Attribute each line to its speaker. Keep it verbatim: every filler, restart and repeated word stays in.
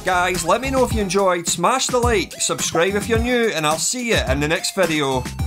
Speaker 1: Guys, let me know if you enjoyed, smash the like, subscribe if you're new, and I'll see you in the next video.